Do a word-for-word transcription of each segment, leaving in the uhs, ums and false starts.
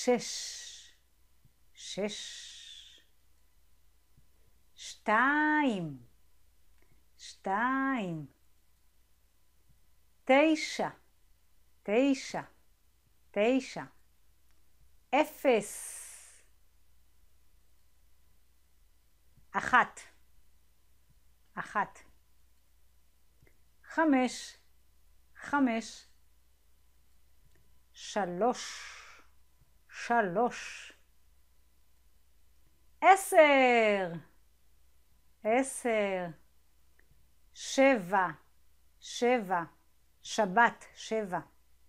שש, שש, שתיים, שתיים, תשע, תשע, תשע, אפס, אחת, אחת, חמש, חמש, שלוש, שלוש, עשר, עשר, שבע, שבע, שבת, שבע,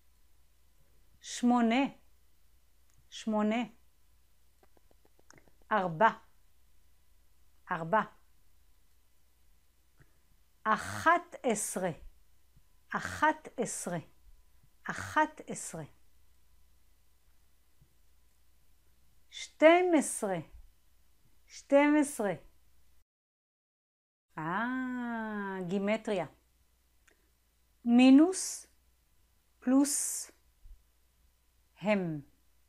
שמונה, שמונה, ארבע, ארבע, אחת עשרה, אחת עשרה, אחת עשרה, שתים עשרה, שתים עשרה, אה, גימטריה, מינוס פלוס הם,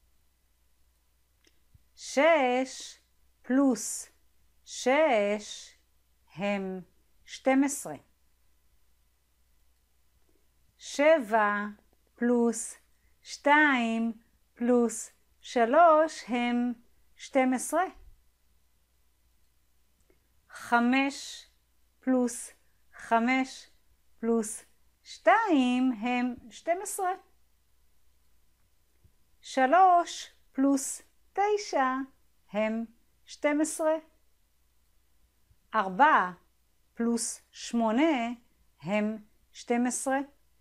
שש פלוס שש הם שתים עשרה, שבע פלוס שתיים פלוס שלוש הם שתים עשרה, חמש פלוס חמש פלוס שתיים הם שתים עשרה, שלוש פלוס תשע הם שתים עשרה, ארבע פלוס שמונה הם שתים עשרה,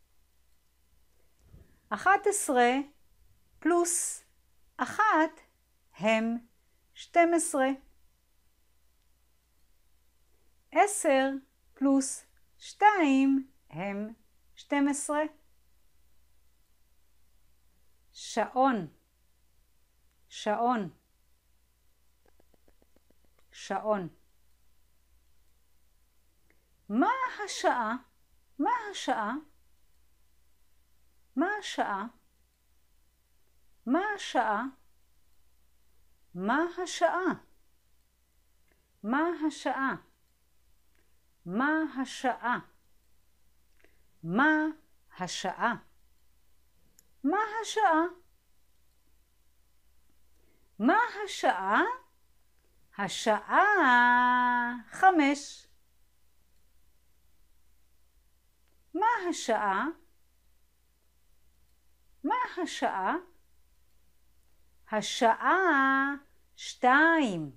אחת עשרה פלוס אחת הם שתים עשרה, עשר פלוס שתיים הם שתים עשרה, שעון, שעון, שעון. מה השעה? מה השעה? מה השעה? מה השעה? מה השעה? מה השעה? מה השעה? מה השעה? מה השעה? מה השעה? השעה חמש. מה השעה? מה השעה? השעה שתיים.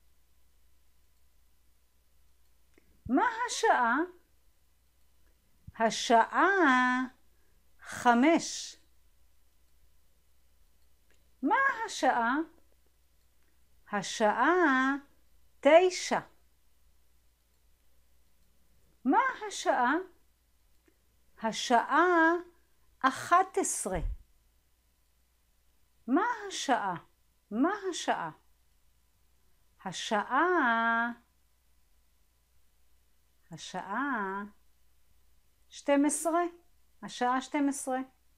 מה השעה? השעה חמש. מה השעה? השעה תשע. מה השעה? השעה אחת עשרה. מה השעה? מה השעה? השעה, השעה שתים עשרה. השעה שתים עשרה.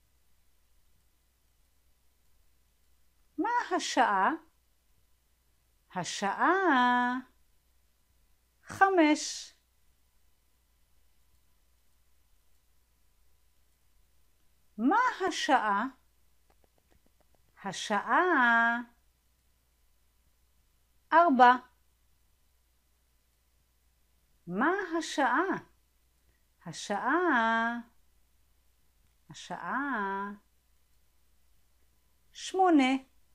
מה השעה? השעה חמש. מה השעה? השעה ארבע. מה השעה? השעה, השעה שמונה.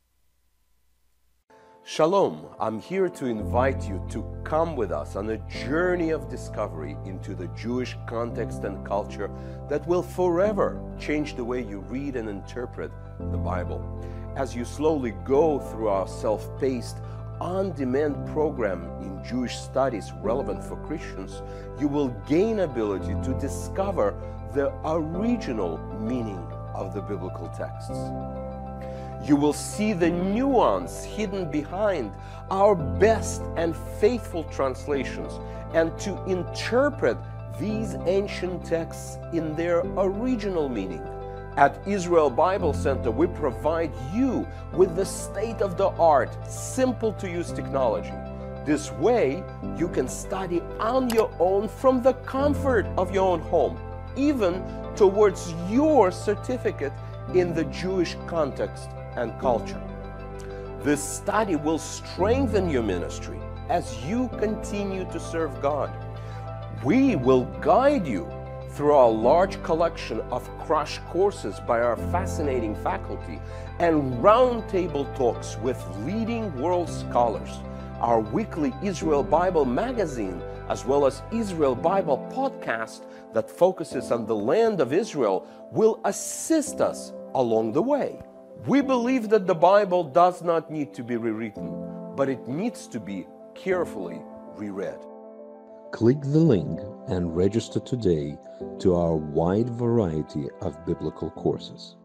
Shalom, I'm here to invite you to come with us on a journey of discovery into the Jewish context and culture that will forever change the way you read and interpret the Bible. As you slowly go through our self-paced, on-demand program in Jewish studies relevant for Christians, you will gain ability to discover the original meaning of the biblical texts. You will see the nuance hidden behind our best and faithful translations, and to interpret these ancient texts in their original meaning At Israel Bible Center, we provide you with the state-of-the-art, simple-to-use technology. This way, you can study on your own from the comfort of your own home, even towards your certificate in the Jewish context and culture. This study will strengthen your ministry as you continue to serve God. We will guide you through our large collection of crash courses by our fascinating faculty and roundtable talks with leading world scholars. Our weekly Israel Bible magazine, as well as Israel Bible podcast that focuses on the land of Israel, will assist us along the way. We believe that the Bible does not need to be rewritten, but it needs to be carefully reread. Click the link and register today to our wide variety of biblical courses.